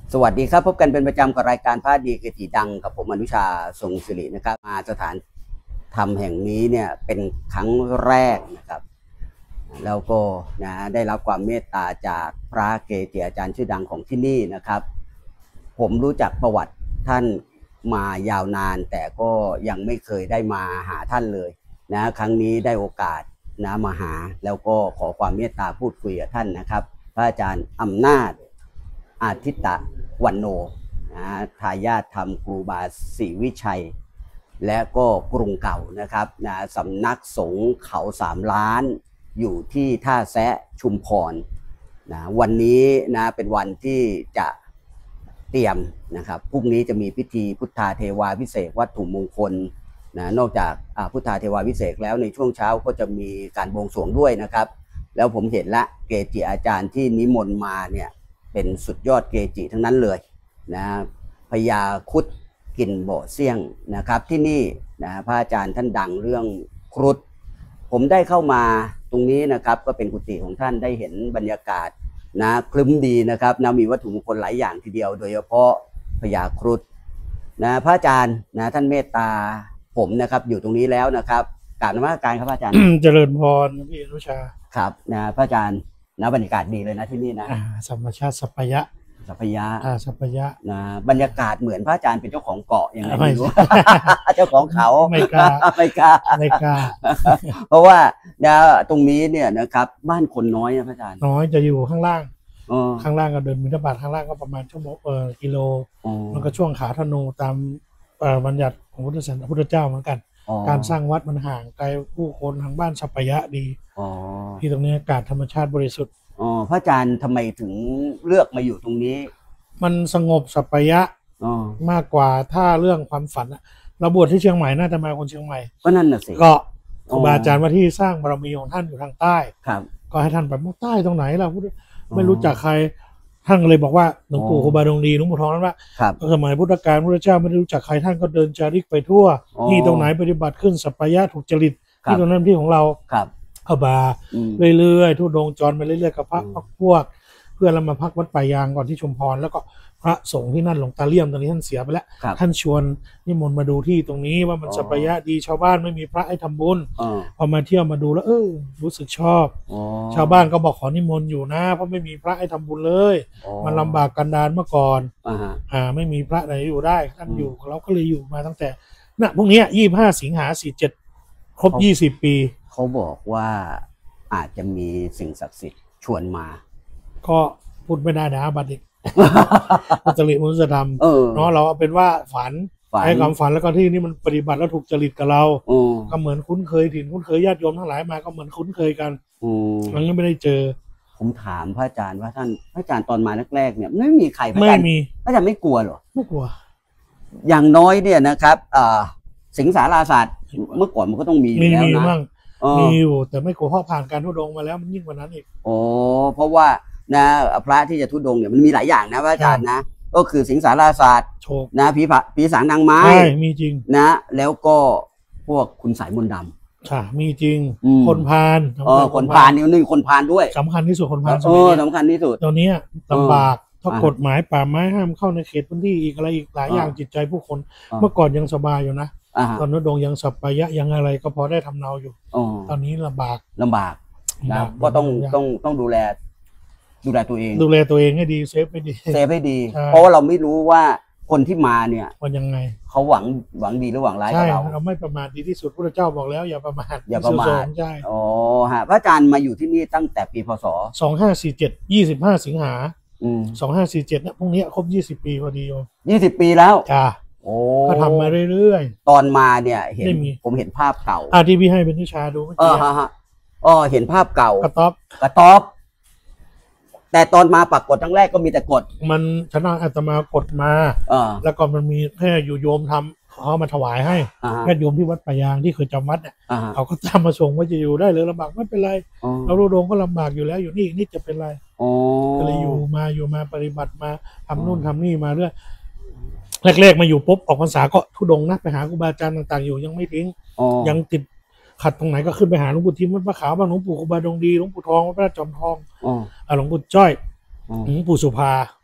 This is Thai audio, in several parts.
สวัสดีครับพบกันเป็นประจำกับรายการพระดีเกจิดังกับผมอนุชาทรงศิรินะครับมาสถานธรรมแห่งนี้เนี่ยเป็นครั้งแรกนะครับแล้วก็ได้รับความเมตตาจากพระเกจิอาจารย์ชื่อดังของที่นี่นะครับผมรู้จักประวัติท่านมายาวนานแต่ก็ยังไม่เคยได้มาหาท่านเลยครั้งนี้ได้โอกาสมาหาแล้วก็ขอความเมตตาพูดคุยกับท่านนะครับพระอาจารย์อำนาจอาทิตตะวันโนทายาทธรรมครูบาศรีวิชัยและก็กรุงเก่านะครับสำนักสงฆ์เขา3 ล้านอยู่ที่ท่าแซะชุมพรวันนี้เป็นวันที่จะเตรียมนะครับพรุ่งนี้จะมีพิธีพุทธาเทวาพิเศษวัตถุมงคลนอกจากพุทธาเทวาพิเศษแล้วในช่วงเช้าก็จะมีการบวงสรวงด้วยนะครับแล้วผมเห็นละเกจิอาจารย์ที่นิมนต์มาเนี่ยเป็นสุดยอดเกจิทั้งนั้นเลยพญาครุฑกินบ่อเสี่ยงนะครับที่นี่พระอาจารย์ท่านดังเรื่องครุฑผมได้เข้ามาตรงนี้นะครับก็เป็นกุฏิของท่านได้เห็นบรรยากาศคลึ้มดีนะครับมีวัตถุมงคลหลายอย่างทีเดียวโดยเฉพาะพญาครุฑพระอาจารย์ท่านเมตตาผมนะครับอยู่ตรงนี้แล้วนะครับกราบนมัสการครับพระอาจารย์เจริญพรพี่อนุชาครับพระอาจารย์บรรยากาศดีเลยนะที่นี่ธรรมชาติสัพยะสัพยะสัพยะบรรยากาศเหมือนพระอาจารย์เป็นเจ้าของเกาะยังไงไม่รู้ เจ้าของเขาไม่กล้าไม่กล้า เพราะว่าตรงนี้เนี่ยนะครับบ้านคนน้อยนะพระอาจารย์น้อยจะอยู่ข้างล่างก็เดินบิณฑบาตข้างล่างก็ประมาณชั่วโมงกิโลมันก็ช่วงขาธนูตามบัญญัติของพุทธศาสนาพุทธเจ้าเหมือนกันการสร้างวัดมันห่างไกลผู้คนทางบ้านสัพยะดีที่ตรงนี้อากาศธรรมชาติบริสุทธิ์พระอาจารย์ทำไมถึงเลือกมาอยู่ตรงนี้มันสงบสัพยะมากกว่าถ้าเรื่องความฝันเราบวชที่เชียงใหม่น่าจะมาคนเชียงใหม่ก็นั่นน่ะสิก็ครูบาอาจารย์ว่าที่สร้างบารมีของท่านอยู่ทางใต้ครับก็ให้ท่านไปใต้ตรงไหนเราไม่รู้จักใครท่านเลยบอกว่าหลวงปู่ครูบาดงดีหลวงปู่ทองนั้นว่าสมัยพุทธกาลพระเจ้าไม่ได้รู้จักใครท่านก็เดินจาริกไปทั่วที่ตรงไหนปฏิบัติขึ้นสัพยะถูกจริตที่ตรงนั้นที่ของเราเอาบาเรื่อยๆทุดงจรไปเรื่อยๆกับพระพวกเพื่อนเรามาพักวัดป่ายางก่อนที่ชุมพรแล้วก็พระสงฆ์ที่นั่นหลวงตาเลี่ยมตอนนี้ท่านเสียไปแล้วท่านชวนนิมนต์มาดูที่ตรงนี้ว่ามันสัพยะดีชาวบ้านไม่มีพระให้ทำบุญพอมาเที่ยวมาดูแล้วรู้สึกชอบชาวบ้านก็บอกขอนิมนต์อยู่นะเพราะไม่มีพระให้ทำบุญเลยมันลำบากกันดารเมื่อก่อนไม่มีพระไหนอยู่ได้ท่านอยู่เราก็เลยอยู่มาตั้งแต่พวกนี้25 สิงหา 47ครบ20 ปีเขาบอกว่าอาจจะมีสิ่งศักดิ์สิทธิ์ชวนมาก็พูดไม่ได้นะบัดนี้จริตมนุษยธรรมเนาะเราเอาเป็นว่าฝันให้ความฝันแล้วก็ที่นี่มันปฏิบัติแล้วถูกจริตกับเราก็เหมือนคุ้นเคยถิ่นคุ้นเคยญาติโยมทั้งหลายมาก็เหมือนคุ้นเคยกันมันก็ไม่ได้เจอผมถามพระอาจารย์ว่าพระอาจารย์ตอนมาแรกๆเนี่ยไม่มีใครพระอาจารย์ไม่กลัวหรอไม่กลัวอย่างน้อยเนี่ยนะครับสิงสาราศาสตร์เมื่อก่อนมันก็ต้องมีแล้วนะมีอยู่แต่ไม่กลัวเพราะผ่านการทุดงมาแล้วมันยิ่งกว่านั้นอีกเพราะว่าพระที่จะทุดงเนี่ยมันมีหลายอย่างนะพระอาจารย์นะก็คือสิงสาราศาสตร์ผีสางนางไม้มีจริงแล้วก็พวกคุณสายมนต์ดำมีจริงคนพาลคนพาลนี่คนพาลด้วยสำคัญที่สุดคนพาลสำคัญที่สุดตอนนี้ลำบากถ้ากฎหมายป่าไม้ห้ามเข้าในเขตพื้นที่อีกอะไรอีกหลายอย่างจิตใจผู้คนเมื่อก่อนยังสบายอยู่นะตอนนั้นดงยังสัพยะยังอะไรก็พอได้ทำเนาอยู่ตอนนี้ลำบากก็ต้องดูแลตัวเองให้ดีเซฟให้ดีเพราะว่าเราไม่รู้ว่าคนที่มาเนี่ยมันยังไงเขาหวังดีหรือหวังร้ายกับเราไม่ประมาทดีที่สุดพระเจ้าบอกแล้วอย่าประมาทใช่พระอาจารย์มาอยู่ที่นี่ตั้งแต่ปีพศ 2547 25 สิงหา2547นะพรุ่งนี้ครบ20 ปีพอดีโยม 20 ปีแล้วก็ทำมาเรื่อยๆตอนมาเนี่ยผมเห็นภาพเก่าที่พี่ให้เป็นวิชาดูเมื่อกี้เห็นภาพเก่ากระต๊อบแต่ตอนมาปรากฏครั้งแรกก็มีแต่กฎมันชนะอาตมากฎมาแล้วก็มันมีแค่อยู่โยมทำเขามาถวายให้แค่โยมที่วัดป่ายางที่เคยจำวัดเนี่ยเขาก็ทำมาส่งว่าจะอยู่ได้เลยลำบากไม่เป็นไรเราโดงก็ลำบากอยู่แล้วอยู่นี่จะเป็นไรก็เลยอยู่มาปฏิบัติมาทำนู่นทำนี่มาเรื่อยแรกๆมาอยู่ปุ๊บออกพรรษาก็ทุดงนะไปหาครูบาอาจารย์ต่างๆอยู่ยังไม่ทิ้งยังติดขัดตรงไหนก็ขึ้นไปหาหลวงปู่ทิมวัดพระขาวบ้างหลวงปู่ครูบาดงดีหลวงปู่ทองวัดพระจอมทองหลวงปู่จ้อยหลวงปู่สุภา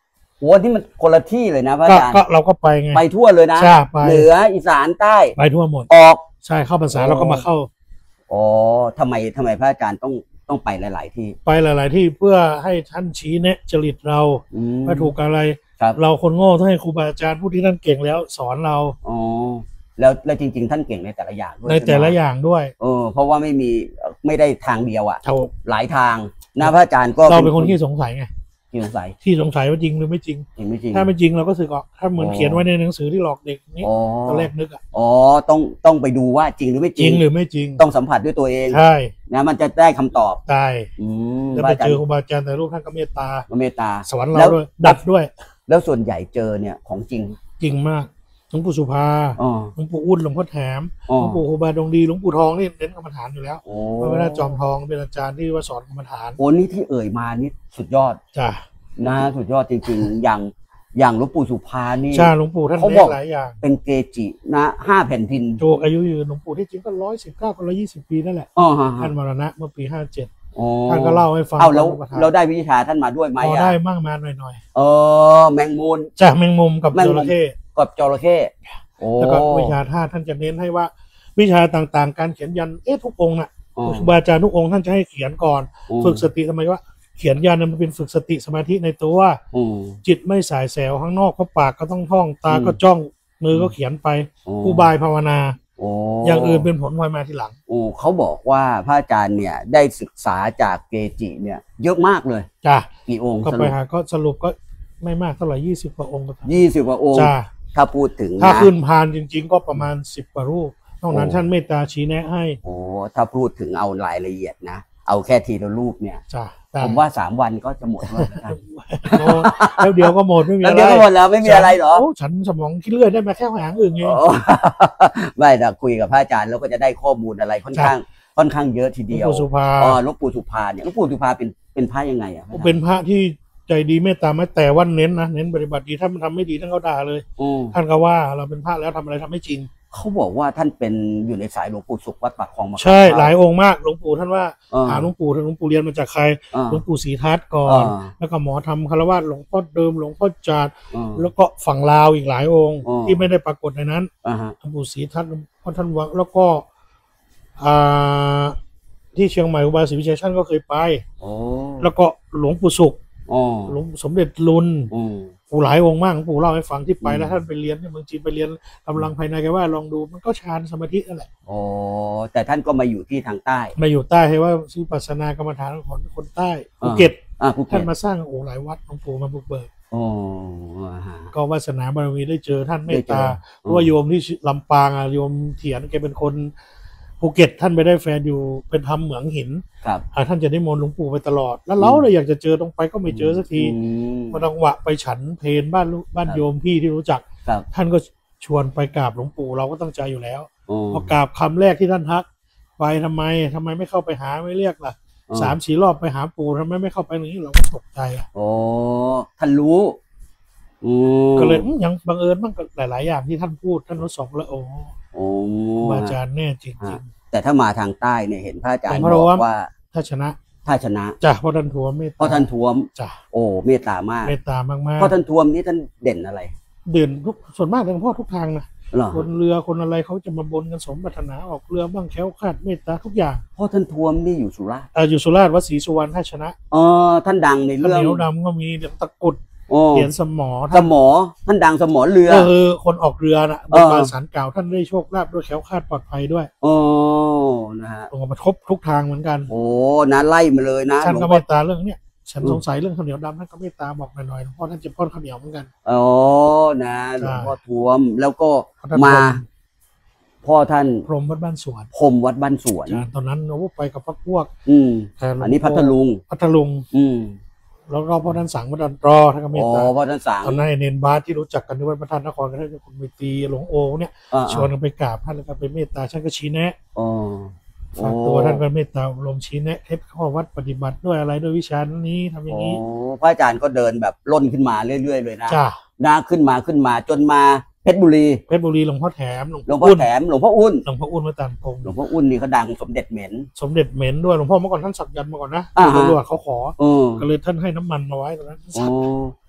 โหที่มันคนละที่เลยนะพระก็อาจารย์ก็เราก็ไปไงไปทั่วเลยนะใช่ไปเหนืออีสานใต้ไปทั่วหมดออกใช่เข้าพรรษาเราก็มาเข้าอ๋อทำไมพระอาจารย์ต้องไปหลาย ๆ ที่ไปหลาย ๆ ที่เพื่อให้ท่านชี้แนะจริตเรา ว่าถูกอะไรครับเราคนโง่ต้องให้ครูบาอาจารย์ผู้ที่ท่านเก่งแล้วสอนเราอ๋อแล้วจริง ๆ ท่านเก่งในแต่ละอย่างด้วยในแต่ละอย่างด้วยเพราะว่าไม่ได้ทางเดียวอ่ะถูกหลายทางนะพระอาจารย์ก็เราเป็นคนที่สงสัยไงที่สงสัยที่สงสัยว่าจริงหรือไม่จริงจริงไม่จริงถ้าไม่จริงเราก็สึกออกถ้าเหมือนอ๋อเขียนไว้ในหนังสือที่หลอกเด็กนี้อ๋อตอนแรกนึกอ่ะอ๋อต้องไปดูว่าจริงหรือไม่จจริริงงหรือไม่จริงต้องสัมผัสด้วยตัวเองใช่นะมันจะได้คำตอบตายพแล้วระไปอาจารเจอย์ครูบาอาจารย์แต่รูปท่านก็เมตตาเมตตาสอนเราแล้วด้วยดัดด้วยแล้วส่วนใหญ่เจอเนี่ยของจริงจริงมากหลวงปู่สุภาอ๋อหลวงปู่อุ้นหลวงพ่อแถมอ๋อหลวงปู่ครูบาดงดีหลวงปู่ทองนี่เน้นกรรมฐานอยู่แล้วโอ้พระเวลาจอมทองเป็นอาจารย์ที่ว่าสอนกรรมฐานโอ้นี่ที่เอ่ยมานี่สุดยอดจ้ะนะสุดยอดจริงๆ อย่างหลวงปู่สุภานี่ใช่หลวงปู่ท่านเขาเน้บอกนหลายอย่างเป็นเกจินะ5 แผ่นดินโจกอายุยืนหลวงปู่ที่จริงก็119ก็120 ปีนั่นแหละอ๋อฮะท่านมรณะเมื่อปี57 อ๋อท่านก็เล่าให้ฟังเอาแล้วตอนประทานเราได้วิชาท่านมาด้วยไหมพออ่ะได้มั่งมาหน่อยแมงมุมๆจากแมงมุมกับแมงจมุมระเข้กับจระเข้โอ้แล้วก็วิชาธาตุท่านจะเน้นให้ว่าวิชาต่างๆ การเขียนยันทุกองค์น่ะอ๋อครูบาอาจารย์ทุกองค์ท่านจะให้เขียนก่อนอืมฝึกสติทำไมว่าเขียนยันน่ะมันเป็นฝึกสติสมาธิในตัวอืมจิตไม่สายแสวข้างนอกเพราะปากก็ต้องท่องตาอืมก็จ้องมือก็เขียนไปโอ้อุบายภาวนาโอ้อย่างอื่นเป็นผลพลอยมาทีหลังโอ้เขาบอกว่าพระอาจารย์เนี่ยได้ศึกษาจากเกจิเนี่ย เยอะมากเลยจ้ะกี่องค์ก็สไปรุปหาก็สรุปก็ไม่มากเท่าไหร่20 กว่าองค์ก็ 20 กว่าองค์จ้ะถ้าพูดถึงถ้านะขึ้นพานจริง ๆ ก็ประมาณ10 กว่ารูปนอกนั้นโอ้ท่านเมตตาชี้แนะให้โอ้ถ้าพูดถึงเอารายละเอียดนะ เอาแค่ทีละรูปเนี่ยจ้ะผมว่า3 วันก็จะหมดแล้วนะแล้วเดียวก็หมดไม่มีแล้วอะไรเดี๋ยวก็หมดแล้วไม่มีอะไรเหรอโฉันสมองคิดเลื่อยได้มาแค่หางอื่นไงโอ้ ไม่แต่คุยกับพระอาจารย์แล้วก็จะได้ข้อมูลอะไรค่อนข้างเยอะทีเดียวหลวงปู่สุภาหลวงปู่สุภาเนี่ยหลวงปู่สุภาเป็นพระยังไงอ่ะเป็นพระที่ใจดีเมตตาไม่แต่ว่าเน้นนะเน้นปฏิบัติดีถ้ามันทำไม่ดีท่านก็ด่าเลยอืมท่านก็ว่าเราเป็นพระแล้วทำอะไรทำไม่จริงเขาบอกว่าท่านเป็นอยู่ในสายหลวงปู่สุขวัดปากคลองมะขามใช่หลายองค์มากหลวงปู่ท่านว่าเออหาหลวงปู่เรียนมาจากใครเออหลวงปู่ศรีทัศน์ก่อนเออแล้วก็หมอทำคารวะหลวงพ่อเดิมหลวงพ่อจาดเออแล้วก็ฝั่งลาวอีกหลายองค์อ๋อที่ไม่ได้ปรากฏในนั้นอ่าฮะหลวงปู่ศรีทัศน์หลวงพ่อท่านวังแล้วก็อ่าที่เชียงใหม่อุบาศรีวิชัยท่านก็เคยไปโอ้แล้วก็หลวงปู่สุขอ๋อหลวงสมเด็จลุนอืมปู่หลายองค์มากหลวงปู่เล่าให้ฟังที่ไปอืมแล้วท่านไปเรียนที่เมืองจีนไปเรียนกำลังภายในแกว่าลองดูมันก็ฌานสมาธินั่นแหละโอ้แต่ท่านก็มาอยู่ที่ทางใต้มาอยู่ใต้ให้ว่าวิปัสสนากรรมฐานของคนใต้อ่าภูเก็ตภูเก็ท่านตมาสร้างหลายวัดหลวงปู่มาบุกเบิกโอ้อ่าฮะก็วาสนาบารมีได้เจอท่านเมตตาได้เจอเพราะว่าโยมที่ลำปางอะโยมเถียนแกเป็นคนภูเก็ตท่านไปได้แฟนอยู่เป็นทำเหมืองหินครับท่านจะได้มนต์หลวงปู่ไปตลอด แล้วเราเลยอยากจะเจอตรงไปก็ไม่เจอสักทีอืมมาจังหวะไปฉันเพลบ้านครับโยมพี่ที่รู้จักครับท่านก็ชวนไปกราบหลวงปู่เราก็ตั้งใจอยู่แล้วโอ้พอกราบคำแรกที่ท่านทักไปทำไมไม่เข้าไปหาไม่เรียกล่ะอ๋อ 3-4 รอบไปหาปู่ทำไมไม่เข้าไปอย่างนี้เราก็ตกใจอ่ะโอ้ท่านรู้อืมก็เลยยังบังเอิญบ้างก็หลาย ๆ อย่างที่ท่านพูดท่านทดสอบแล้วโอ้โอ้ครูบาอาจารย์แน่จริงแต่ถ้ามาทางใต้เนี่ยเห็นพระอาจารย์หลวงพ่บออกรวมว่าๆถ้าชนะถ้าชนะจ้ะเพราะท่านทัวมเมตเพราะท่านท้วมจ้ะโอ้เมตตามากเมตตามากเพราะท่านท้วมนี่ท่านเด่นอะไรๆเด่นทุกส่วนมากหลวงพ่อทุกทางนะเหรอคนเรือคนอะไรเขาจะมาบนกันสมปรารถนาออกเรือบ้างแคล้วคลาดเมตตาทุกอย่างเพราะท่านท้วมนี่อยู่สุราษฎร์อยู่สุราษฎร์วัดศรีสุวรรณถ้าชนะท่านดังในข้าวเรื่องเหนียวดำก็มีเหรียญตะกรุดโอ้เหรียญสมอสมอท่านดังสมอเรือก็คือคนออกเรือน่ะบเออนบานสารเก่าท่านได้โชคลาภด้วยแคล้วคลาดปลอดภัยด้วยโอ้นะฮะตรงกับมาทบทุกทางเหมือนกันโอ้นะไล่มาเลยนะท่านหลวก็งเมพ่อตตาเรื่องเนี้ยฉันสงสัยเรื่องข้าวเหนียวดำท่านก็เมตตาบอกหน่อยๆหลวงพ่อท่านจะป้อนข้าวเหนียวเหมือนกันโอ้นะหลวงพ่อท้วมแล้วก็ท่านมา พ่อท่านพรหมวัดบ้านสวนพรหมวัดบ้านสวนอาจารย์ตอนนั้นโอ้ไปกับพวกอืมแต่หลวงพ่อันนี้พัทลุงพัทลุงอืมแล้วก็พ่อท่านสังวัดดันตรอท่านก็เมตอ๋อตาพ่อท่านสังตอนนั้นไอ้เนนบาสที่รู้จักกันที่วัดพระธาตุนครก็ได้คุณไปตีหลวงโอเนี่ยอ่าชวนกันไปกราบท่านแล้วก็ไปเมตตาท่านก็ชี้แนะอ๋อฝากตัวท่านก็เมตตาลมชี้แนะให้ข้อวัดปฏิบัติด้วยอะไรด้วยวิชานี้ทำอย่างนี้โอ้พระอาจารย์ก็เดินแบบล่นขึ้นมาเรื่อยๆเลยนะจ้านะขึ้นมาจนมาเพชรบุรีเพชรบุรีหลวงพ่อแถมหลวงพ่อแถมหลวงพ่ออุ้นหลวงพ่ออุ้นวัดตานพงหลวงพ่ออุ้นนี่เขาดังสมเด็จเหม็นสมเด็จเหม็นด้วยหลวงพ่อเมื่อก่อนท่านสักยันต์มาก่อนนะอ่าฮะตำรวจเขาขอเออก็เลยท่านให้น้ำมันมาไว้ตรงนั้นโอ้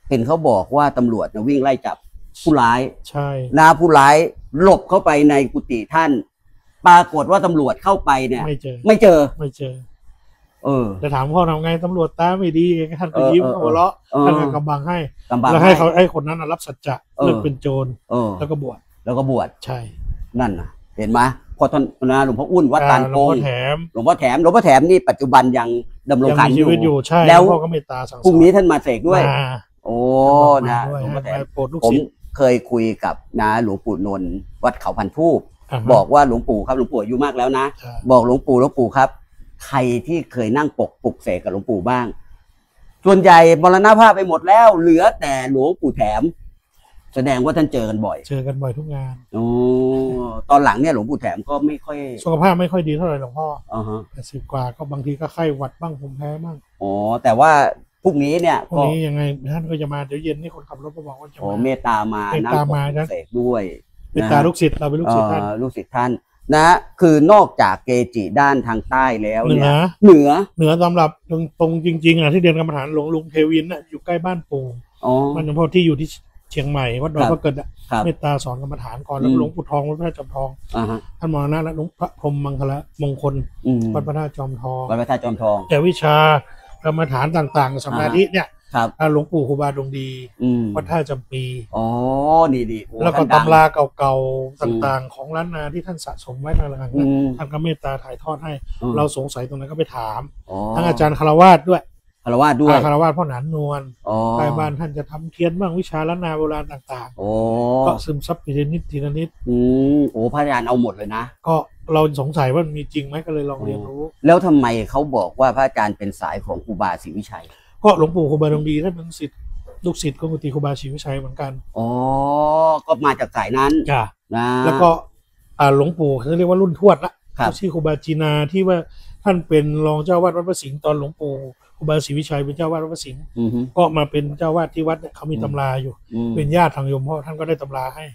เห็นเขาบอกว่าตำรวจเนี่ยวิ่งไล่จับผู้ร้ายใช่ผู้ร้ายหลบเข้าไปในกุฏิท่านปรากฏว่าตำรวจเข้าไปเนี่ยไม่เจอแต่ถามพ่อทำไงตำรวจตาไม่ดีท่านก็ยิ้มหัวเราะท่านก็กำบังให้แล้วให้เขาไอ้คนนั้นรับสัจจะเลิกเป็นโจรแล้วก็บวชใช่นั่นนะเห็นไหมพอท่านนะหลวงพ่ออุ้นวัดตาลโกงหลวงพ่อแถมนี่ปัจจุบันยังดำรงขันอยู่ใช่แล้วพ่อก็เมตตาสั่งสอนพรุ่งนี้ท่านมาเสกด้วยโอ้นะหลวงพ่อแถมผมเคยคุยกับนะหลวงปู่นนท์วัดเขาพันทูปบอกว่าหลวงปู่ครับหลวงปู่อายุมากแล้วนะบอกหลวงปู่ครับใครที่เคยนั่งปลุกเสกกับหลวงปู่บ้างส่วนใหญ่มรณภาพไปหมดแล้วเหลือแต่หลวงปู่แถมแสดงว่าท่านเจอกันบ่อยทุกงานโอ้ตอนหลังเนี่ยหลวงปู่แถมก็ไม่ค่อยสุขภาพไม่ค่อยดีเท่าไหร่หลวงพ่อ80 กว่าก็บางทีก็ไข้หวัดบ้างภูมิแพ้บ้างอ๋อแต่ว่าพรุ่งนี้เนี่ยยังไงท่านก็จะมาเดี๋ยวเย็นนี่คนขับรถมาบอกว่าจะมาเมตตามานั่งเสกด้วยเมตตาลูกศิษย์เราเป็นลูกศิษย์ท่านลูกศิษย์ท่านนะคือนอกจากเกจิด้านทางใต้แล้วเนี่ยเหนือสำหรับตรงจริงๆอ่ะที่เดินกรรมฐานหลวงลุงเทวินน่ะอยู่ใกล้บ้านปู่มันหลวงพ่อที่อยู่ที่เชียงใหม่วัดดอยพระเกิดเมตตาสอนกรรมฐานก่อนแล้วหลวงปู่ทองวัดพระธาตุจอมทองท่านมรณะแล้วหลวงพระพรหมมังคละมงคลวัดพระธาตุจอมทองแต่วิชากรรมฐานต่างๆสมาธิเนี่ยหลวงปู่ครูบาดวงดีวัดท่าจำปีดีแล้วก็ตำราเก่าๆต่างๆของล้านนาที่ท่านสะสมไว้ต่างๆท่านก็เมตตาถ่ายทอดให้เราสงสัยตรงนั้นก็ไปถามทั้งอาจารย์คารวาสด้วยคารวาสพ่อหนานนวลใกล้บ้านท่านจะทำเทียนบ้างวิชาล้านนาโบราณต่างๆก็ซึมซับทีละนิดพระอาจารย์เอาหมดเลยนะก็เราสงสัยว่ามีจริงไหมก็เลยลองเรียนรู้แล้วทำไมเขาบอกว่าพระอาจารย์เป็นสายของครูบาศรีวิชัยก็หลวงปู่ครูบาดวงดีท่านเป็นลูกศิษย์ของกุฏิครูบาศรีวิชัยเหมือนกันก็มาจากสายนั้นนะแล้วก็หลวงปู่เขาเรียกว่ารุ่นทวดละชื่อครูบาจีนาที่ว่าท่านเป็นรองเจ้าวาดวัดพระสิงห์ตอนหลวงปู่ครูบาศรีวิชัยเป็นเจ้าวาดวัดพระสิงห์ก็มาเป็นเจ้าวาดที่วัดเนี่ยเขามีตำราอยู่เป็นญาติทางโยมพ่อท่านก็ได้ตำราให้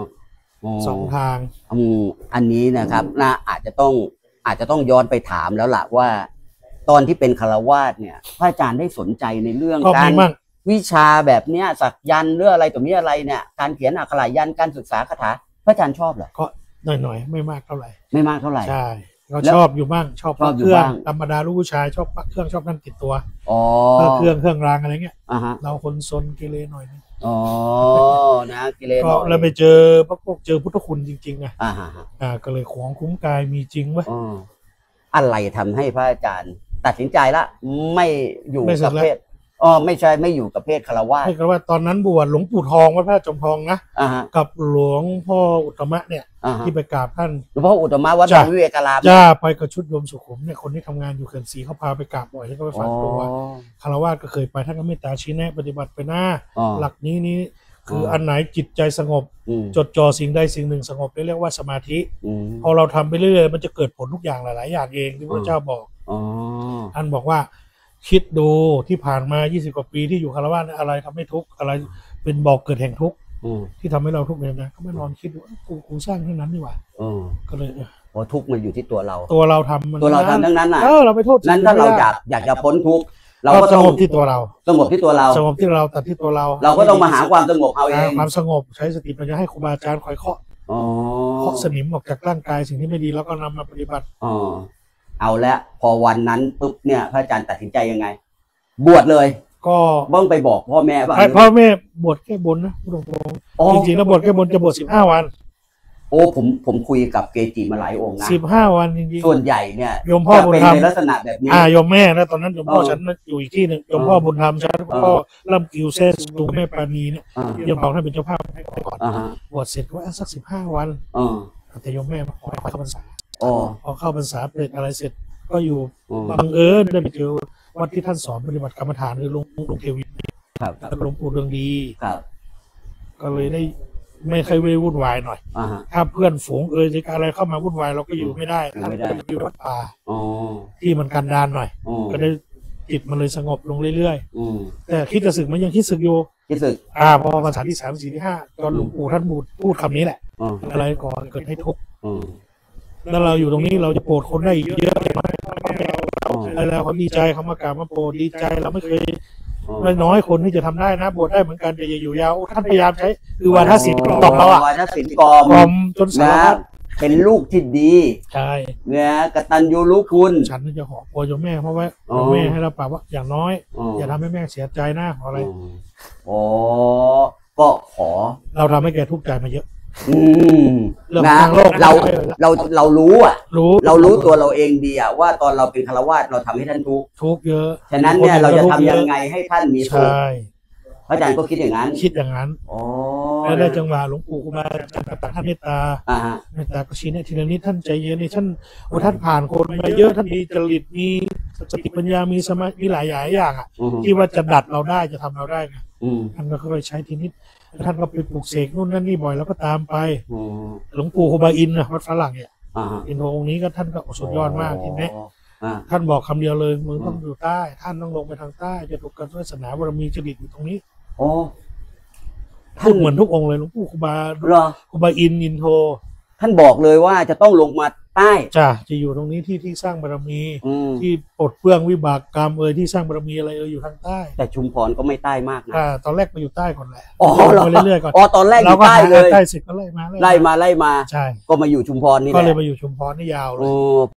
2 ทางอันนี้นะครับอาจจะต้องย้อนไปถามแล้วล่ะว่าตอนที่เป็นคฤหัสถ์เนี่ยพระอาจารย์ได้สนใจในเรื่องการวิชาแบบเนี้ยสักยันต์หรืออะไรตรงนี้อะไรเนี่ยการเขียนอักขระยันต์การศึกษาคาถาพระอาจารย์ชอบเหรอก็หน่อยไม่มากเท่าไหร่ใช่เราชอบอยู่บ้างชอบเครื่องธรรมดาลูกผู้ชายชอบเครื่องชอบนั่นติดตัวเครื่องรางอะไรเงี้ยเราคนซนกิเลสหน่อยนึงนะกิเลสก็แล้วไปเจอเจอพุทธคุณจริงๆไงก็เลยของคุ้มกายมีจริงวะอะไรทำให้พระอาจารย์ตัดสินใจละไม่อยู่กับเพศไม่ใช่ไม่อยู่กับเพศคฤหัสถ์ให้กันว่าตอนนั้นบวชหลวงปู่ทองวัดพระธาตุจอมทองนะกับหลวงพ่ออุตตมะเนี่ยที่ไปกราบท่านหลวงพ่ออุตตมะวัดวิเวการามไปกับชุดโยมสุขุมเนี่ยคนที่ทำงานอยู่เขื่อนศรีเขาพาไปกราบบ่อยที่เขาไปฝากตัวคฤหัสถ์ก็เคยไปท่านก็เมตตาชี้แนะปฏิบัติไปหน้าหลักนี้คืออันไหนจิตใจสงบจดจ่อสิ่งใดสิ่งหนึ่งสงบเรียกว่าสมาธิพอเราทำไปเรื่อยๆมันจะเกิดผลทุกอย่างหลายๆอย่างเองที่พระเจ้าบอกท่านบอกว่าคิดดูที่ผ่านมา20 กว่าปีที่อยู่คฤหัสถ์อะไรทำให้ทุกข์อะไรเป็นบอกเกิดแห่งทุกข์ที่ทำให้เราทุกข์เนี่ยนะก็ไม่นอนคิดว่ากูสร้างเท่านั้นนี่หว่าก็เลยทุกข์มันอยู่ที่ตัวเราทำทั้งนั้นน่ะเราไปโทษนั้นถ้าเราอยากจะพ้นทุกข์เราก็สงบที่ตัวเราสงบที่ตัวเราตัดที่ตัวเราก็ต้องมาหาความสงบเอาเองความสงบใช้สติปัญญาให้ครูบาอาจารย์คอยเคาะสนิมออกจากร่างกายสิ่งที่ไม่ดีแล้วก็นำมาปฏิบัติเอาละพอวันนั้นปุ๊บเนี่ยพระอาจารย์ตัดสินใจยังไงบวชเลยก็บ้องไปบอกพ่อแม่ป่ะพ่อแม่บวชแก้บนนะพูดตรงๆจริงๆแล้วบวชแก้บนจะบวช15 วันผมคุยกับเกจิมาหลายองค์นะ 15 วันจริงๆส่วนใหญ่เนี่ยโยมพ่อบุญธรรมในลักษณะแบบนี้โยมแม่นะตอนนั้นโยมพ่อฉันอยู่อีกที่หนึ่งโยมพ่อบุญธรรมฉันก็ล่ำกิวเซสตูแม่ปานีเนี่ยโยมบอกท่านเป็นเจ้าภาพให้ก่อนบวชเสร็จว่าสัก15 วันแต่โยมแม่ขอเข้าพรรษาพอเข้าพรรษาเสร็จอะไรเสร็จก็อยู่บังเอิญได้ไปเจอวัดที่ท่านสอนปฏิบัติกรรมฐานคือหลวงเทวินหลวงปู่เรืองดีก็เลยได้ไม่ค่อยวุ่นวายหน่อยถ้าเพื่อนฝูงจะอะไรเข้ามาวุ่นวายเราก็อยู่ไม่ได้อยู่วัดป่าที่มันกันดานหน่อยก็ได้จิตมันเลยสงบลงเรื่อยๆแต่คิดจะสึกมันยังคิดสึกอยู่พอพรรษาที่3 4 ที่ 5ตอนหลวงปู่ท่านพูดคำนี้แหละอะไรก่อนเกิดให้ทุกข์แล้วเราอยู่ตรงนี้เราจะโปรดคนได้เยอะเลยแล้วเขาดีใจเขามากราบมาโปรดดีใจเราไม่เคยน้อยคนที่จะทำได้นะบวชได้เหมือนกันแต่อย่าอยู่ยาวท่านพยายามใช้คือวาทศิลป์กล่อมเราอะวาทศิลป์กล่อมจนสารนะพัดเป็นลูกที่ดีใช่เนี่ยกตัญญูรู้คุณฉันจะขอพรโยมแม่เพราะว่าโยมแม่ให้เราปรับว่าอย่างน้อยอย่าทำให้แม่เสียใจนะขออะไรอ๋อก็ขอเราทำให้แกทุกข์ใจมาเยอะ เรื่องนะทางโลกเรารู้อ่ะ เรารู้ตัวเราเองดีอ่ะว่าตอนเราเป็นฆราวาสเราทำให้ท่านทุกข์เยอะฉะนั้นเนี่ยเราจะทำยังไงให้ท่านมีสุขใช่พระอาจารย์ก็คิดอย่างนั้นคิดอย่างนั้นอ๋อแล้วได้จังหวะหลวงปู่ครูบาอาจารย์ท่านเมตตาอ่าฮะเมตตาก็ชี้เนี่ยทีละนิดท่านใจเย็นนี่ท่านท่านผ่านคนมาเยอะท่านมีจริตมีสติปัญญามีสมาธิมีหลายอย่างอ่ะที่ว่าจะดัดเราได้จะทำเราได้ไงท่านก็ค่อยใช้ทีนิดท่านก็ไปปลูกเสกนู่นนั่นนี่บ่อยแล้วก็ตามไปหลวงปู่ครูบาอินนะวัดฝรั่งเนี่ยอินโทองค์นี้ก็ท่านก็สุดยอดมากทีนี้ท่านบอกคำเดียวเลยมึงต้องอยู่ใต้ท่านต้องลงไปทางใต้จะถูกกันด้วยศาสนาบารมีจริตอยู่ตรงนี้โอ้ทุกเหมือนทุกองค์เลยหลวงปู่ครูบาครูบาอินโทท่านบอกเลยว่าจะต้องลงมาใต้จะอยู่ตรงนี้ที่สร้างบารมีที่ปลดเปลื้องวิบากกรรมที่สร้างบารมีอะไรอยู่ทางใต้แต่ชุมพรก็ไม่ใต้มากนะตอนแรกไปอยู่ใต้ก่อนแหละเราเรื่อยๆก่อนตอนแรกอยู่ใต้เลยใต้เสร็จก็ไล่มาใช่ก็มาอยู่ชุมพรนี่แหละก็เลยมาอยู่ชุมพรนี่ยาวเลย